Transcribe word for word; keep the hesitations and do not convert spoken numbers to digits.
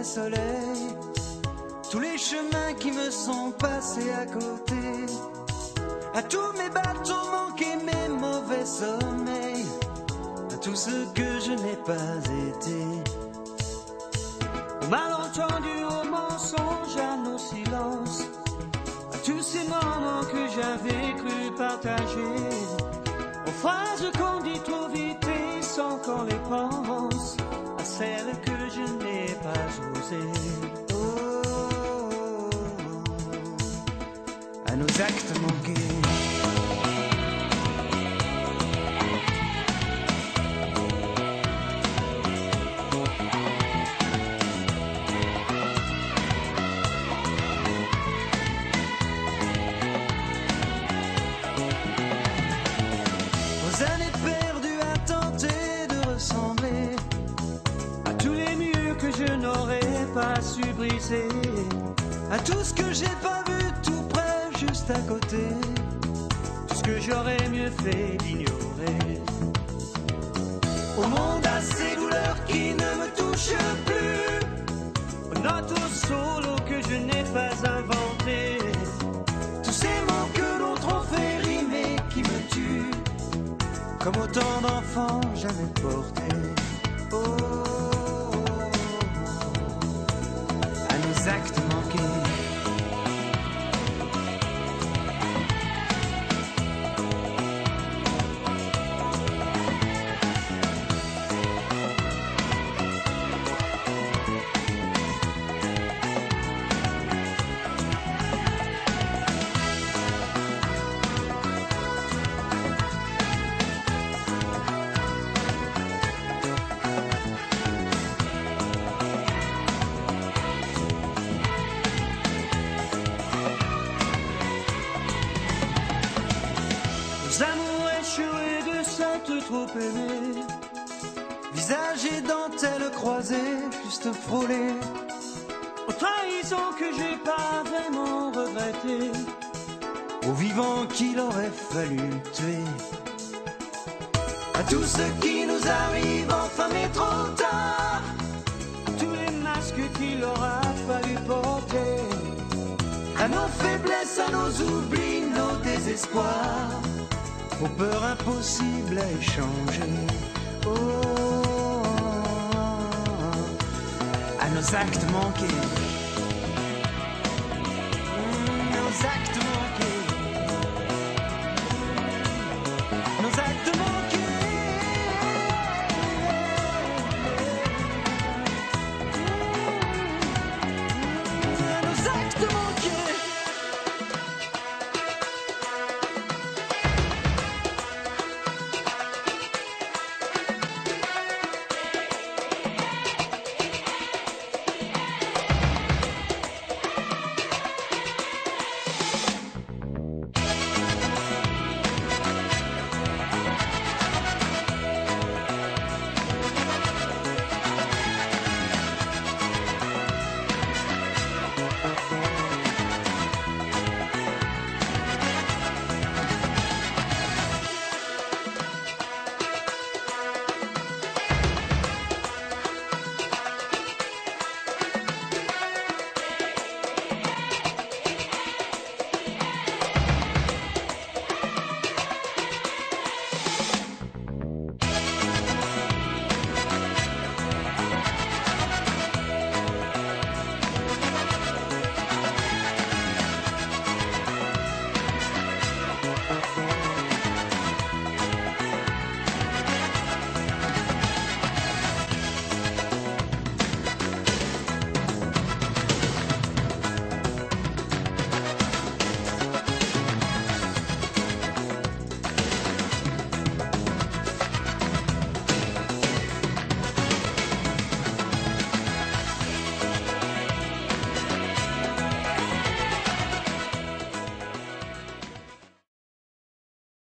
soleil, tous les chemins qui me sont passés à côté, à tous mes bateaux manqués, mes mauvais sommeils, à tout ce que je n'ai pas été. Au malentendu, au mensonge, à nos silences, à tous ces moments que j'avais cru partager, aux phrases qu'on dit trop vite et sans qu'on les pense, à celles que je n'ai pas osées. Oh, à nos actes manqués. Années perdues à tenter de ressembler à tous les murs que je n'aurais pas su briser, à tout ce que j'ai pas vu tout près, juste à côté, tout ce que j'aurais mieux fait d'ignorer. Au monde à ces douleurs qui ne me touchent plus, aux notes au solo que je n'ai pas inventé, tous ces mots que d'autres ont fait rimer qui me tuent, comme autant d'enfants jamais portés. Oh, à nos actes manqués. Nos amours échoués de s'être trop aimés, Visage et dentelle croisée, juste frôlée, aux trahisons que j'ai pas vraiment regrettées, aux vivants qu'il aurait fallu tuer, à tout ce qui nous arrive enfin mais trop tard, tous les masques qu'il aura fallu porter, à nos faiblesses, à nos oublis, nos désespoirs, aux peurs impossibles à échanger. Oh, à nos actes manqués.